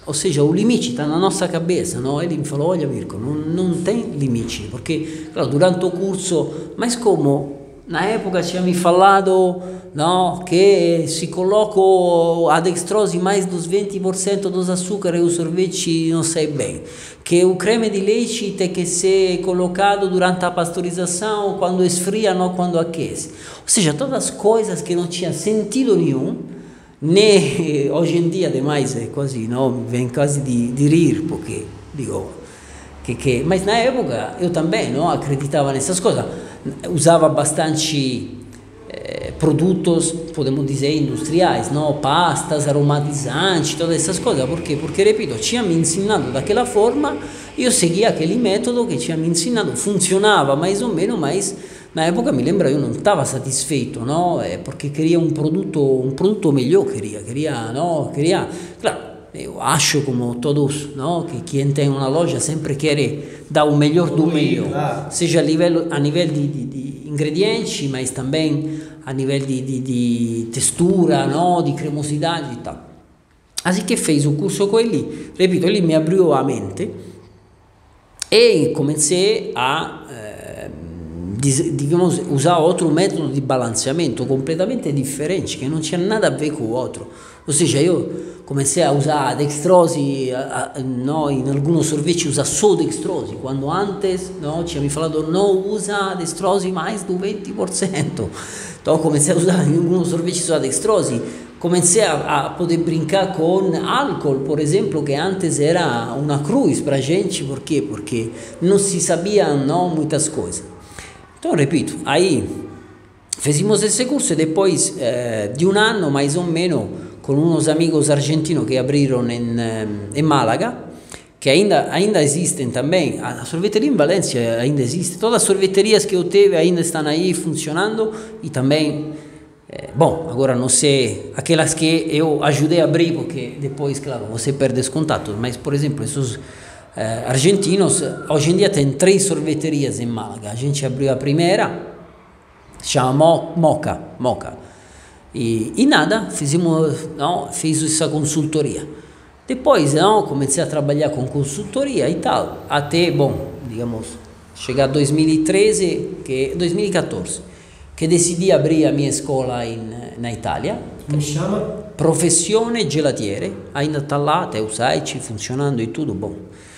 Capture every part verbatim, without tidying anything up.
ou seja, o limite está na nossa cabeça, não? Ele me falou, olha Mirko, não, não tem limite, porque, claro, durante o curso, mas como na época tinha me falado, não, que se coloca a dextrose mais dos vinte por cento dos açúcares, o sorvete não sai bem, que o creme de leite tem que ser colocado durante a pasteurização, quando esfria, não quando aquece, ou seja, todas as coisas que não tinha sentido nenhum, né, hoje em dia demais é quase, não, vem quase de, de rir, porque digo que, que, mas na época eu também não acreditava nessas coisas, usava bastante eh, produtos, podemos dizer, industriais, não, pastas, aromatizantes, todas essas coisas, por quê? Porque, repito, tinha me ensinado daquela forma, eu seguia aquele método que tinha me ensinado, funcionava mais ou menos, mas na época me lembro eu não estava satisfeito, não? É porque queria um produto, um produto melhor, queria, queria, não? Queria, claro, eu acho como todos, não? Que quem tem uma loja sempre quer dar o melhor do melhor, seja a nível, a nível de, de, de ingredientes, mas também a nível de, de, de textura, não? De cremosidade e tal. Assim que fez o curso com ele, repito, ele me abriu a mente e comecei a digamos, usar outro método de balanceamento completamente diferente, que não tinha nada a ver com o outro. Ou seja, eu comecei a usar a dextrose, a, a, no, em alguns sorvetes usa só dextrose, quando antes no, tinha me falado não usa dextrose mais do vinte por cento. Então comecei a usar em alguns sorvetes só a dextrose, comecei a, a poder brincar com álcool, por exemplo, que antes era uma cruz para a gente, por quê? Porque não se sabia não, muitas coisas. Então, repito, aí fizemos esse curso e depois eh, de um ano, mais ou menos, com uns amigos argentinos que abriram em, em Málaga, que ainda, ainda existem também, a sorveteria em Valência ainda existe, todas as sorveterias que eu tive ainda estão aí funcionando e também, eh, bom, agora não sei, aquelas que eu ajudei a abrir, porque depois, claro, você perde os contatos, mas, por exemplo, esses Eh, argentinos, hoje em dia tem três sorveterias em Málaga, a gente abriu a primeira, se chama Mo, Moca, Moca, e, e nada, fizemos, não, fiz essa consultoria, depois não, comecei a trabalhar com consultoria e tal, até, bom, digamos, chegar a dois mil e treze, que, dois mil e quatorze, que decidi abrir a minha escola in, na Itália. Come si chiama? Professione Gelatiere, ainda está lá, tem o site funcionando e tudo, bom.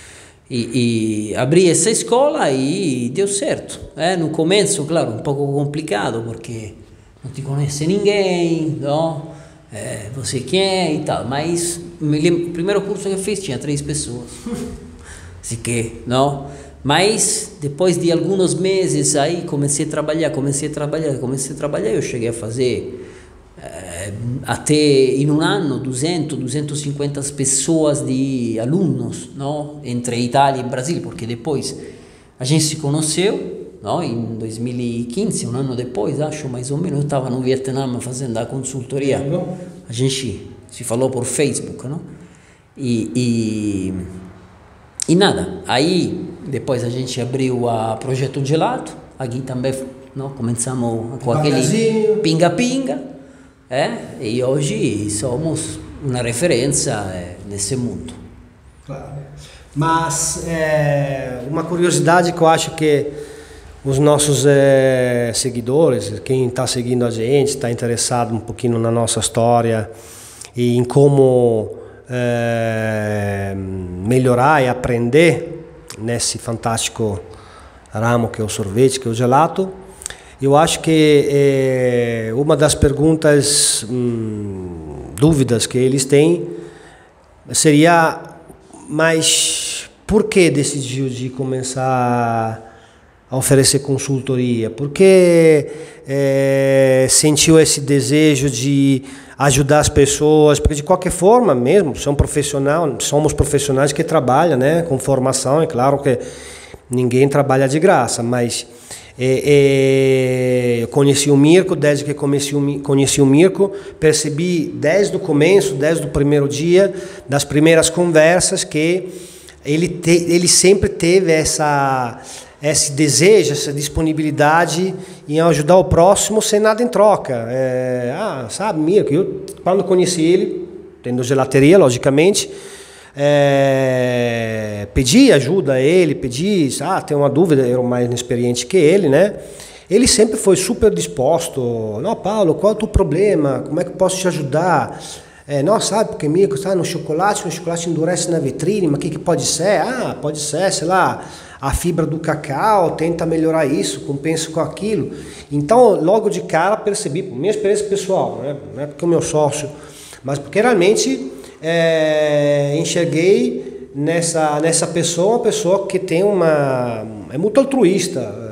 E, e abri essa escola e deu certo. Eh? No começo, claro, um pouco complicado, porque não te conhece ninguém, não? Eh, você quem é e tal, mas me lembro, o primeiro curso que eu fiz tinha três pessoas, assim que, não? Mas depois de alguns meses aí comecei a trabalhar, comecei a trabalhar, comecei a trabalhar, eu cheguei a fazer eh, até em um ano duzentas, duzentas e cinquenta pessoas de alunos, não? Entre Itália e Brasil, porque depois a gente se conheceu, não? Em dois mil e quinze, um ano depois, acho mais ou menos, eu estava no Vietnã fazendo a consultoria, a gente se falou por Facebook, não? E, e, e nada, aí depois a gente abriu a Projeto Gelato, aqui também, não? Começamos com aquele pinga-pinga, é? E hoje somos uma referência é, nesse mundo. Claro. Mas é, uma curiosidade que eu acho que os nossos é, seguidores, quem está seguindo a gente, está interessado um pouquinho na nossa história e em como é, melhorar e aprender nesse fantástico ramo que é o sorvete, que é o gelato. Eu acho que é, uma das perguntas, hum, dúvidas que eles têm seria, mas por que decidiu de começar a oferecer consultoria? Por que é, sentiu esse desejo de ajudar as pessoas? Porque de qualquer forma mesmo, são profissional, somos profissionais que trabalham, né, com formação, é claro que ninguém trabalha de graça, mas É, é, eu conheci o Mirko, desde que comecei, conheci o Mirko, percebi desde o começo, desde o primeiro dia, das primeiras conversas, que ele, te, ele sempre teve essa, esse desejo, essa disponibilidade em ajudar o próximo sem nada em troca. É, ah, sabe, Mirko, eu quando conheci ele, tendo gelateria, logicamente, é, pedi ajuda a ele, pedi, ah, tem uma dúvida, eu era mais inexperiente que ele, né? Ele sempre foi super disposto. Não, Paulo, qual é o teu problema? Como é que eu posso te ajudar? É, não, sabe, porque mico, está no chocolate, o chocolate endurece na vitrine, mas o que, que pode ser? Ah, pode ser, sei lá, a fibra do cacau, tenta melhorar isso, compensa com aquilo. Então, logo de cara, percebi, minha experiência pessoal, né? Não é porque o meu sócio, mas porque realmente é, enxerguei nessa, nessa pessoa uma pessoa que tem uma... é muito altruísta,